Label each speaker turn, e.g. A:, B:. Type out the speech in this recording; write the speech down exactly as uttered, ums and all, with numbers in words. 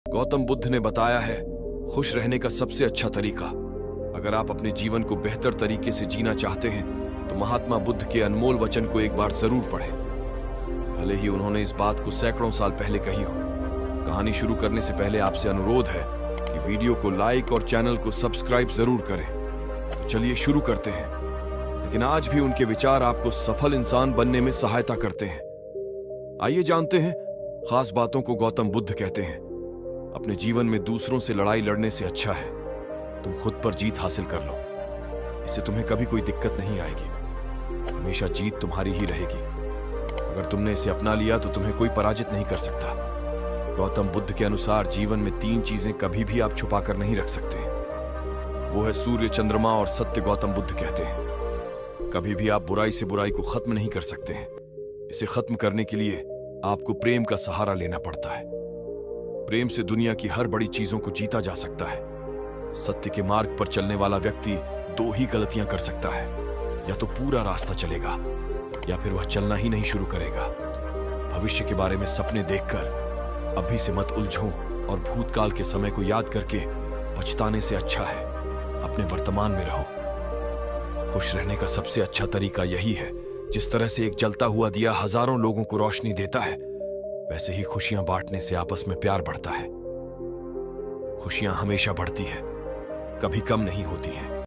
A: गौतम बुद्ध ने बताया है, खुश रहने का सबसे अच्छा तरीका, अगर आप अपने जीवन को बेहतर तरीके से जीना चाहते हैं तो महात्मा बुद्ध के अनमोल वचन को एक बार जरूर पढ़ें। भले ही उन्होंने इस बात को सैकड़ों साल पहले कही हो। कहानी शुरू करने से पहले आपसे अनुरोध है कि वीडियो को लाइक और चैनल को सब्सक्राइब जरूर करें। तो चलिए शुरू करते हैं। लेकिन आज भी उनके विचार आपको सफल इंसान बनने में सहायता करते हैं। आइए जानते हैं खास बातों को गौतम बुद्ध कहते हैं। अपने जीवन में दूसरों से लड़ाई लड़ने से अच्छा है तुम खुद पर जीत हासिल कर लो। इससे तुम्हें कभी कोई दिक्कत नहीं आएगी, हमेशा जीत तुम्हारी ही रहेगी। अगर तुमने इसे अपना लिया तो तुम्हें कोई पराजित नहीं कर सकता। गौतम बुद्ध के अनुसार जीवन में तीन चीजें कभी भी आप छुपा कर नहीं रख सकते। वो है सूर्य, चंद्रमा और सत्य। गौतम बुद्ध कहते हैं कभी भी आप बुराई से बुराई को खत्म नहीं कर सकते हैं। इसे खत्म करने के लिए आपको प्रेम का सहारा लेना पड़ता है। प्रेम से दुनिया की हर बड़ी चीजों को जीता जा सकता है। सत्य के मार्ग पर चलने वाला व्यक्ति दो ही गलतियां कर सकता है, या तो पूरा रास्ता चलेगा या फिर वह चलना ही नहीं शुरू करेगा। भविष्य के बारे में सपने देखकर अभी से मत उलझो और भूतकाल के समय को याद करके पछताने से अच्छा है अपने वर्तमान में रहो। खुश रहने का सबसे अच्छा तरीका यही है, जिस तरह से एक जलता हुआ दिया हजारों लोगों को रोशनी देता है, वैसे ही खुशियां बांटने से आपस में प्यार बढ़ता है। खुशियां हमेशा बढ़ती है, कभी कम नहीं होती हैं।